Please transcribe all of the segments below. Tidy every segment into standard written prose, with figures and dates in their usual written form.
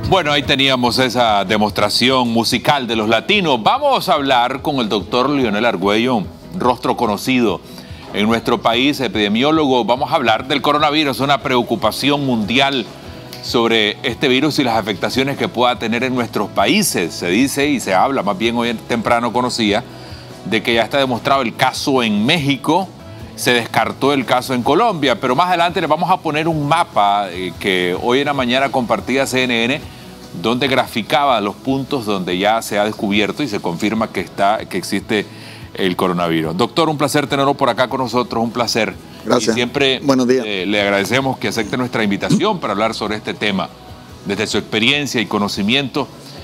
Bueno, ahí teníamos esa demostración musical de los latinos. Vamos a hablar con el doctor Leonel Argüello, rostro conocido en nuestro país, epidemiólogo. Vamos a hablar del coronavirus, una preocupación mundial sobre este virus y las afectaciones que pueda tener en nuestros países. Se dice y se habla, más bien hoy temprano conocía, de que ya está demostrado el caso en México. Se descartó el caso en Colombia, pero más adelante les vamos a poner un mapa que hoy en la mañana compartía CNN, donde graficaba los puntos donde ya se ha descubierto y se confirma que existe el coronavirus. Doctor, un placer tenerlo por acá con nosotros, un placer. Gracias. Y siempre Buenos días. Le agradecemos que acepte nuestra invitación para hablar sobre este tema, desde su experiencia y conocimiento.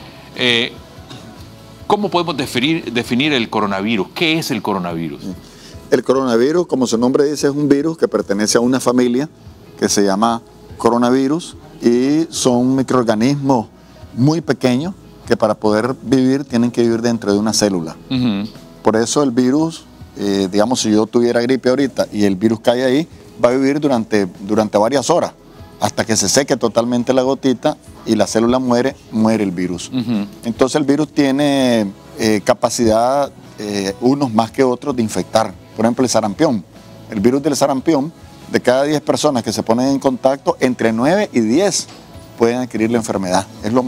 ¿Cómo podemos definir el coronavirus? ¿Qué es el coronavirus? El coronavirus, como su nombre dice, es un virus que pertenece a una familia que se llama coronavirus y son microorganismos muy pequeños que para poder vivir tienen que vivir dentro de una célula. Por eso el virus, digamos, si yo tuviera gripe ahorita y el virus cae ahí, va a vivir durante varias horas hasta que se seque totalmente la gotita y la célula muere el virus. Entonces el virus tiene capacidad, unos más que otros, de infectar. Por ejemplo, el sarampión. El virus del sarampión, de cada 10 personas que se ponen en contacto, entre 9 y 10 pueden adquirir la enfermedad. Es lo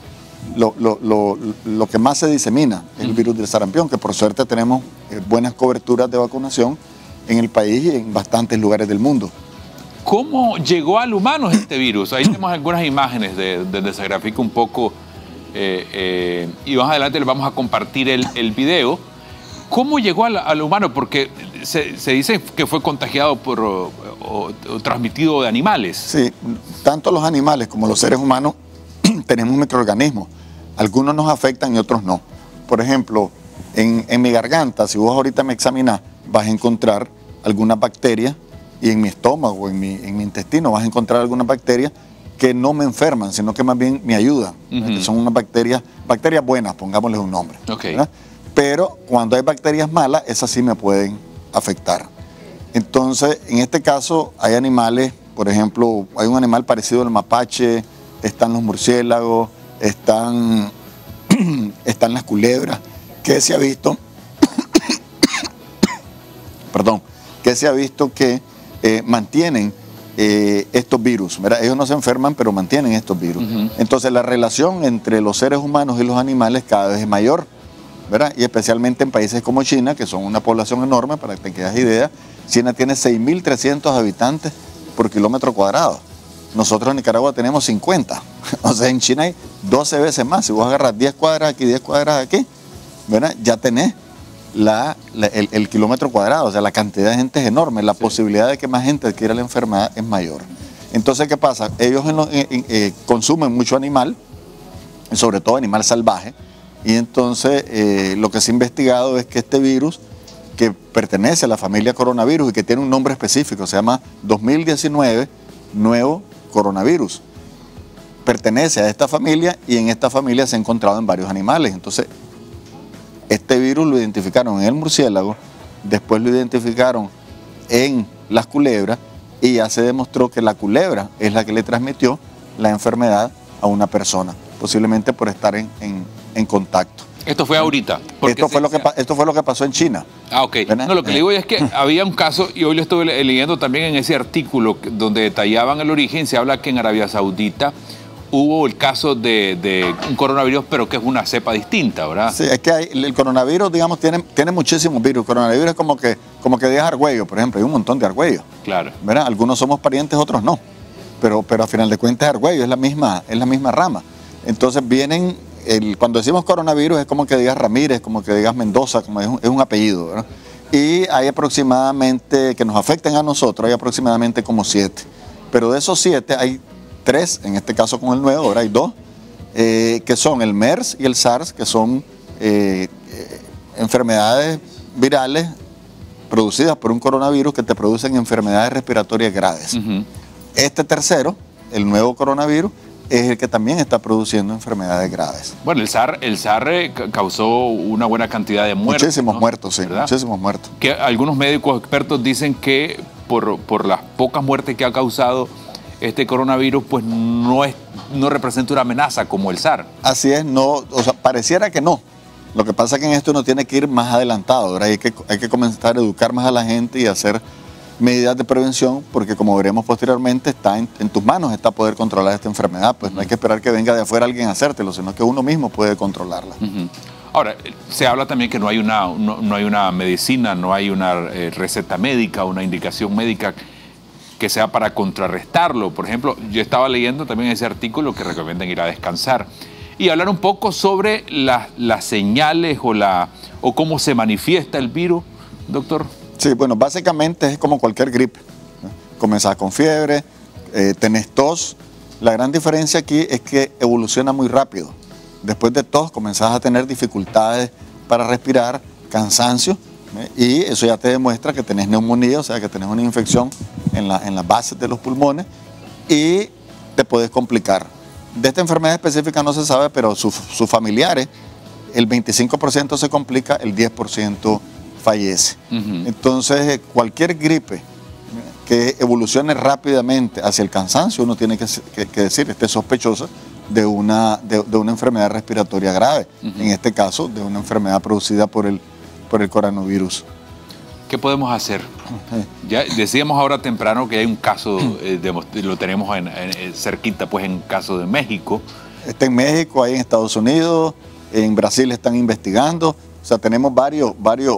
que más se disemina, el virus del sarampión, que por suerte tenemos buenas coberturas de vacunación en el país y en bastantes lugares del mundo. ¿Cómo llegó al humano este virus? Ahí tenemos algunas imágenes donde se grafica un poco y más adelante les vamos a compartir el video. ¿Cómo llegó al humano? Porque se dice que fue contagiado o transmitido de animales. Sí, tanto los animales como los seres humanos tenemos microorganismos. Algunos nos afectan y otros no. Por ejemplo, en mi garganta, si vos ahorita me examinás, vas a encontrar algunas bacterias, y en mi estómago, en mi intestino, vas a encontrar algunas bacterias que no me enferman, sino que más bien me ayudan. Que son unas bacterias buenas, pongámosles un nombre. ¿Verdad? Pero cuando hay bacterias malas, esas sí me pueden afectar. Entonces, en este caso, hay animales, por ejemplo, hay un animal parecido al mapache, están los murciélagos, están las culebras, que se ha visto, perdón, que se ha visto que mantienen estos virus, ¿verdad? Ellos no se enferman, pero mantienen estos virus. Entonces, la relación entre los seres humanos y los animales cada vez es mayor, ¿verdad? Y especialmente en países como China, que son una población enorme, para que te des idea. China tiene 6.300 habitantes por kilómetro cuadrado. Nosotros en Nicaragua tenemos 50. O sea, en China hay 12 veces más. Si vos agarras 10 cuadras aquí, 10 cuadras aquí, ¿verdad? Ya tenés el kilómetro cuadrado. O sea, la cantidad de gente es enorme. La posibilidad de que más gente adquiera la enfermedad es mayor. Entonces, ¿qué pasa? Ellos consumen mucho animal, sobre todo animal salvaje. Y entonces lo que se ha investigado es que este virus, que pertenece a la familia coronavirus y que tiene un nombre específico, se llama 2019 nuevo coronavirus, pertenece a esta familia y en esta familia se ha encontrado en varios animales. Entonces, este virus lo identificaron en el murciélago, después lo identificaron en las culebras y ya se demostró que la culebra es la que le transmitió la enfermedad a una persona, posiblemente por estar en contacto. Esto fue ahorita. Esto fue lo que pasó en China. Ah, ok. No, lo que le digo es que había un caso, y hoy lo estuve leyendo también en ese artículo donde detallaban el origen. Se habla que en Arabia Saudita hubo el caso de un coronavirus, pero que es una cepa distinta, ¿verdad? Sí, es que el coronavirus, digamos, tiene muchísimos virus. El coronavirus es como que digas argüello, por ejemplo. Hay un montón de argüellos. Claro. ¿Verdad? Algunos somos parientes, otros no. Pero a final de cuentas, argüello es la misma rama. Entonces vienen... Cuando decimos coronavirus es como que digas Ramírez, como que digas Mendoza, como es un apellido, ¿verdad? Y hay aproximadamente, que nos afecten a nosotros, hay aproximadamente como 7. Pero de esos 7 hay 3, en este caso con el nuevo, ahora hay 2, que son el MERS y el SARS, que son enfermedades virales producidas por un coronavirus que te producen enfermedades respiratorias graves. Este tercero, el nuevo coronavirus, es el que también está produciendo enfermedades graves. Bueno, el SAR causó una buena cantidad de muertos. Muchísimos ¿no? muertos, sí, ¿verdad? Muchísimos muertos. Que algunos médicos expertos dicen que por las pocas muertes que ha causado, este coronavirus pues no representa una amenaza como el SARS. Así es, no, o sea, pareciera que no. Lo que pasa es que en esto uno tiene que ir más adelantado, ¿verdad? Hay que comenzar a educar más a la gente y hacer medidas de prevención, porque como veremos posteriormente, está en tus manos está poder controlar esta enfermedad. Pues no hay que esperar que venga de afuera alguien a hacértelo, sino que uno mismo puede controlarla. Ahora, se habla también que no hay una medicina, no hay una receta médica, una indicación médica que sea para contrarrestarlo. Por ejemplo, yo estaba leyendo también ese artículo que recomiendan ir a descansar y hablar un poco sobre las señales o cómo se manifiesta el virus, doctor. Sí, bueno, básicamente es como cualquier gripe, ¿no? Comenzás con fiebre, tenés tos. La gran diferencia aquí es que evoluciona muy rápido. Después de tos comenzás a tener dificultades para respirar, cansancio, y eso ya te demuestra que tenés neumonía, o sea que tenés una infección en las bases de los pulmones y te puedes complicar. De esta enfermedad específica no se sabe, pero sus familiares, el 25% se complica, el 10% fallece. Entonces, cualquier gripe que evolucione rápidamente hacia el cansancio, uno tiene que decir, esté sospechosa de una enfermedad respiratoria grave, en este caso, de una enfermedad producida por el coronavirus. ¿Qué podemos hacer? Ya decíamos ahora temprano que hay un caso, lo tenemos cerquita, pues en caso de México. Está en México, hay en Estados Unidos, en Brasil están investigando. O sea, tenemos varios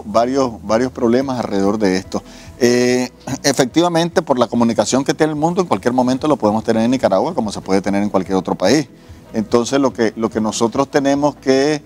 problemas alrededor de esto. Efectivamente, por la comunicación que tiene el mundo, en cualquier momento lo podemos tener en Nicaragua, como se puede tener en cualquier otro país. Entonces, lo que nosotros tenemos que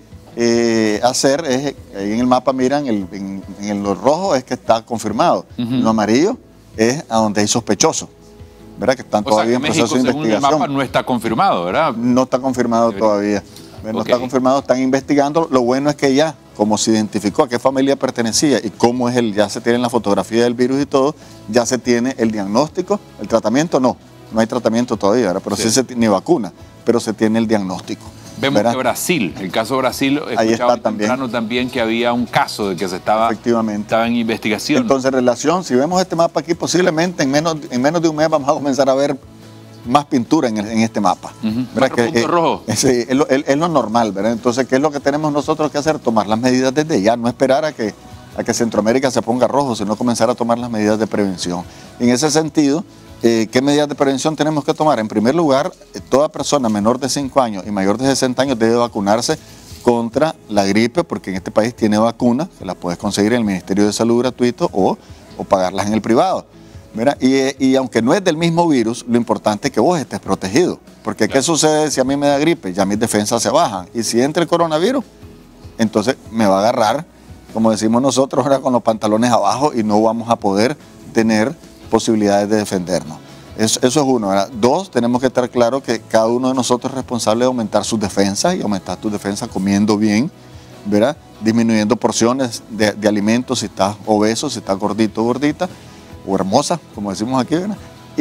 hacer es, ahí en el mapa miran, en lo rojo es que está confirmado, en lo amarillo es a donde hay sospechosos, ¿verdad? Que están todavía en proceso de investigación. Según el mapa no está confirmado, ¿verdad? No está confirmado todavía. No está confirmado, están investigando. Lo bueno es que ya, como se identificó a qué familia pertenecía y cómo es ya se tiene la fotografía del virus y todo, ya se tiene el diagnóstico. El tratamiento no hay tratamiento todavía, ¿verdad? Pero sí ni vacuna, pero se tiene el diagnóstico. Vemos que Brasil, el caso de Brasil, ahí está también que había un caso de que estaba en investigación. Entonces, relación, si vemos este mapa aquí, posiblemente en menos de un mes vamos a comenzar a ver más pintura en este mapa. Punto rojo. Sí, es lo normal, ¿verdad? Entonces, ¿qué es lo que tenemos nosotros que hacer? Tomar las medidas desde ya, no esperar a que Centroamérica se ponga rojo, sino comenzar a tomar las medidas de prevención. En ese sentido, ¿qué medidas de prevención tenemos que tomar? En primer lugar, toda persona menor de 5 años y mayor de 60 años debe vacunarse contra la gripe, porque en este país tiene vacunas, que las puedes conseguir en el Ministerio de Salud gratuito o pagarlas en el privado. Mira, y aunque no es del mismo virus, lo importante es que vos estés protegido. Porque ¿qué sucede si a mí me da gripe? Ya mis defensas se bajan. Y si entra el coronavirus, entonces me va a agarrar, como decimos nosotros, ahora con los pantalones abajo y no vamos a poder tener posibilidades de defendernos. Eso es uno, ¿verdad? Dos, tenemos que estar claros que cada uno de nosotros es responsable de aumentar sus defensas y aumentar tus defensas comiendo bien, ¿verdad? Disminuyendo porciones de alimentos si estás obeso, si estás gordito o gordita, o hermosa, como decimos aquí, ¿verdad?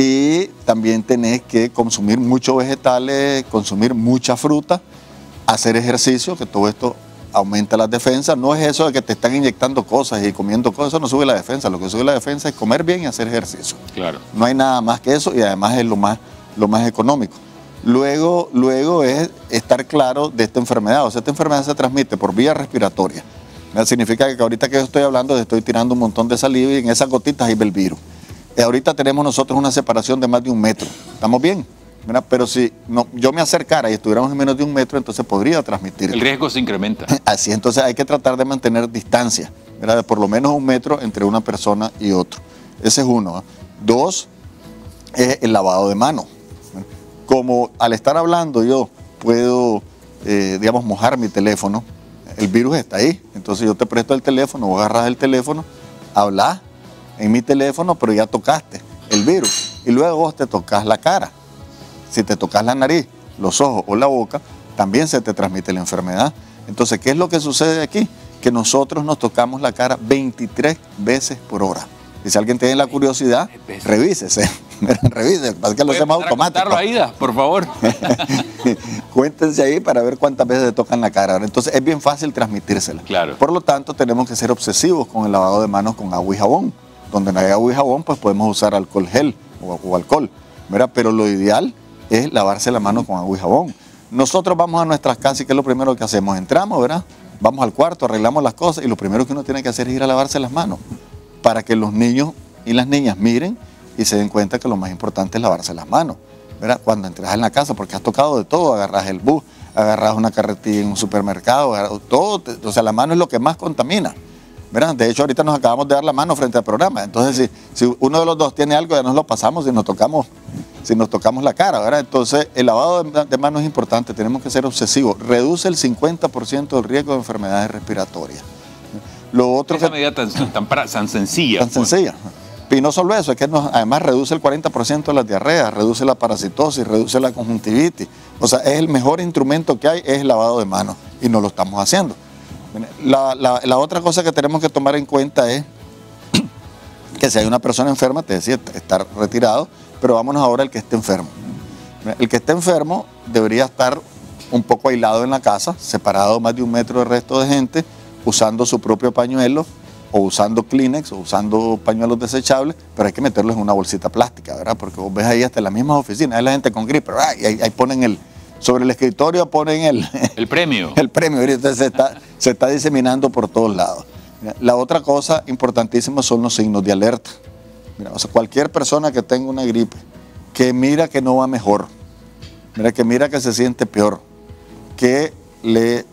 Y también tenés que consumir muchos vegetales, consumir mucha fruta, hacer ejercicio, que todo esto aumenta las defensas. No es eso de que te están inyectando cosas y comiendo cosas, eso no sube la defensa. Lo que sube la defensa es comer bien y hacer ejercicio. Claro. No hay nada más que eso y además es lo más económico. Luego es estar claro de esta enfermedad. O sea, esta enfermedad se transmite por vía respiratoria. Significa que ahorita que yo estoy hablando, estoy tirando un montón de saliva y en esas gotitas hay el virus. Ahorita tenemos nosotros una separación de más de 1 metro. ¿Estamos bien? ¿Verdad? Pero si yo me acercara y estuviéramos en menos de 1 metro, entonces podría transmitir. El riesgo se incrementa. Así, entonces hay que tratar de mantener distancia, ¿verdad? De por lo menos 1 metro entre una persona y otro. Ese es uno. Dos, es el lavado de manos. Como al estar hablando yo puedo, mojar mi teléfono, el virus está ahí. Entonces yo te presto el teléfono, vos agarras el teléfono, hablas en mi teléfono, pero ya tocaste el virus. Y luego vos te tocas la cara. Si te tocas la nariz, los ojos o la boca, también se te transmite la enfermedad. Entonces, ¿qué es lo que sucede aquí? Que nosotros nos tocamos la cara 23 veces por hora. Y si alguien tiene la curiosidad, revísese. Revise, para que lo hacemos automático. Aida, por favor. Cuéntense ahí para ver cuántas veces se tocan la cara. Entonces, es bien fácil transmitírsela. Claro. Por lo tanto, tenemos que ser obsesivos con el lavado de manos con agua y jabón. Donde no hay agua y jabón, pues podemos usar alcohol gel o alcohol. ¿verdad? Pero lo ideal es lavarse la mano con agua y jabón. Nosotros vamos a nuestras casas y ¿qué es lo primero que hacemos? Entramos, ¿verdad? Vamos al cuarto, arreglamos las cosas y lo primero que uno tiene que hacer es ir a lavarse las manos para que los niños y las niñas miren y se den cuenta que lo más importante es lavarse las manos, ¿verdad? Cuando entras en la casa, porque has tocado de todo, agarras el bus, agarras una carretilla en un supermercado, todo, o sea, la mano es lo que más contamina, ¿verdad? De hecho, ahorita nos acabamos de dar la mano frente al programa, entonces si uno de los dos tiene algo, ya nos lo pasamos y nos tocamos la cara, ¿verdad? Entonces, el lavado de manos es importante, tenemos que ser obsesivos, reduce el 50% del riesgo de enfermedades respiratorias. Lo otro esa medida tan sencilla. Tan sencilla. Y no solo eso, es que además reduce el 40% de las diarreas, reduce la parasitosis, reduce la conjuntivitis. O sea, es el mejor instrumento que hay, es el lavado de manos y no lo estamos haciendo. La otra cosa que tenemos que tomar en cuenta es que si hay una persona enferma, te decía, estar retirado, pero vámonos ahora al que esté enfermo. El que esté enfermo debería estar un poco aislado en la casa, separado más de 1 metro del resto de gente, usando su propio pañuelo, o usando Kleenex, o usando pañuelos desechables, pero hay que meterlos en una bolsita plástica, ¿verdad? Porque vos ves ahí hasta en las mismas oficinas, hay la gente con gripe, ¿verdad? Y ahí ponen sobre el escritorio ponen el premio. El premio, entonces se está diseminando por todos lados. La otra cosa importantísima son los signos de alerta. Mira, o sea, cualquier persona que tenga una gripe, que mira que no va mejor, que mira que se siente peor, que le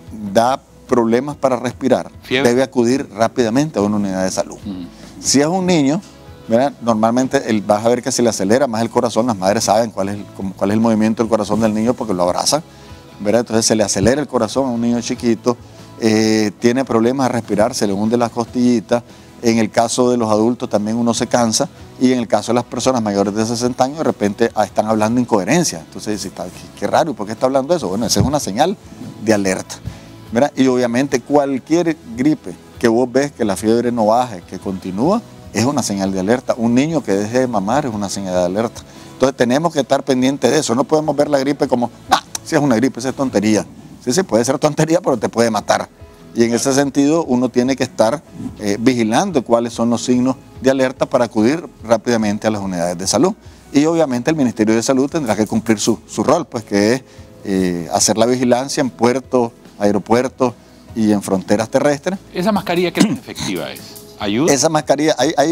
da problemas para respirar, debe acudir rápidamente a una unidad de salud. Si es un niño, ¿verdad? Normalmente vas a ver que se le acelera más el corazón, las madres saben cuál es el movimiento del corazón del niño porque lo abrazan, ¿verdad? Entonces se le acelera el corazón a un niño chiquito, tiene problemas a respirar, se le hunde las costillitas. En el caso de los adultos también uno se cansa, y en el caso de las personas mayores de 60 años de repente están hablando incoherencia. Entonces dice, qué raro, ¿por qué está hablando eso? Bueno, esa es una señal de alerta, ¿verdad? Y obviamente cualquier gripe que vos ves que la fiebre no baje, que continúa, es una señal de alerta. Un niño que deje de mamar es una señal de alerta. Entonces tenemos que estar pendientes de eso. No podemos ver la gripe como, si es una gripe, esa es tontería. Sí, puede ser tontería, pero te puede matar. Y en ese sentido uno tiene que estar vigilando cuáles son los signos de alerta para acudir rápidamente a las unidades de salud. Y obviamente el Ministerio de Salud tendrá que cumplir su rol, pues que es hacer la vigilancia en puertos, aeropuertos y en fronteras terrestres. ¿Esa mascarilla qué tan efectiva es? ¿Ayuda? Esa mascarilla,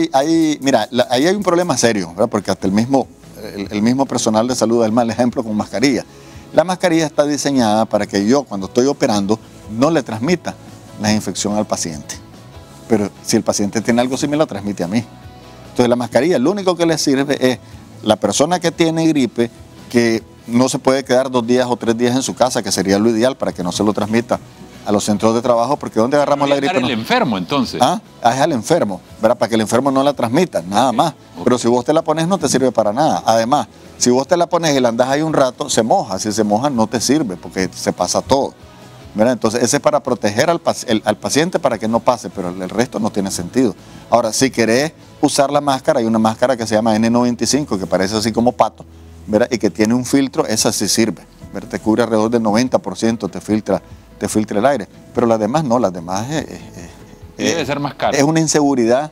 mira, ahí hay un problema serio, ¿verdad? Porque hasta el mismo personal de salud da el mal ejemplo con mascarilla. La mascarilla está diseñada para que yo, cuando estoy operando, no le transmita la infección al paciente. Pero si el paciente tiene algo similar, lo transmite a mí. Entonces la mascarilla, lo único que le sirve es la persona que tiene gripe, que no se puede quedar 2 días o 3 días en su casa, que sería lo ideal para que no se lo transmita a los centros de trabajo, porque ¿dónde agarramos la gripe? Es al enfermo, entonces. Es al enfermo, ¿verdad? Para que el enfermo no la transmita, nada más. Pero si vos te la pones, no te sirve para nada. Además, si vos te la pones y la andás ahí un rato, se moja. Si se moja, no te sirve, porque se pasa todo, ¿verdad? Entonces, ese es para proteger al paciente para que no pase, pero el resto no tiene sentido. Ahora, si querés usar la máscara, hay una máscara que se llama N95, que parece así como pato, ¿verdad? Y que tiene un filtro, esa sí sirve, ¿verdad? Te cubre alrededor del 90%, te filtra el aire, pero las demás no, las demás debe ser más caro. Es una inseguridad,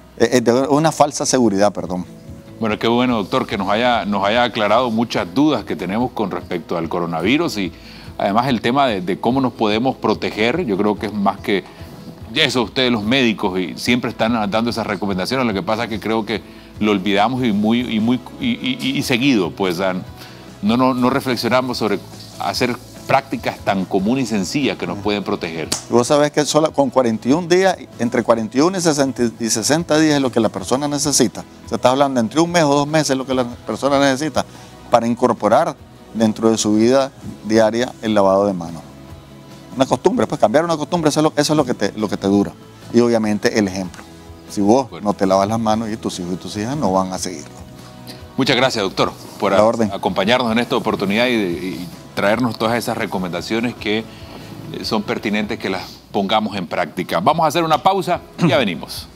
una falsa seguridad, perdón. Bueno, qué bueno, doctor, que nos haya aclarado muchas dudas que tenemos con respecto al coronavirus, y además el tema de cómo nos podemos proteger. Yo creo que es más que eso, ustedes los médicos y siempre están dando esas recomendaciones. Lo que pasa es que creo que lo olvidamos y seguido, pues no reflexionamos sobre hacer prácticas tan comunes y sencillas que nos pueden proteger. Vos sabés que con 41 días, entre 41 y 60 días es lo que la persona necesita. Se está hablando entre 1 mes o 2 meses es lo que la persona necesita para incorporar dentro de su vida diaria el lavado de manos. Una costumbre, pues cambiar una costumbre, eso es lo que te dura. Y obviamente el ejemplo. Si vos no te lavas las manos, y tus hijos y tus hijas no van a seguirlo. Muchas gracias, doctor, por acompañarnos en esta oportunidad y traernos todas esas recomendaciones que son pertinentes que las pongamos en práctica. Vamos a hacer una pausa y ya venimos.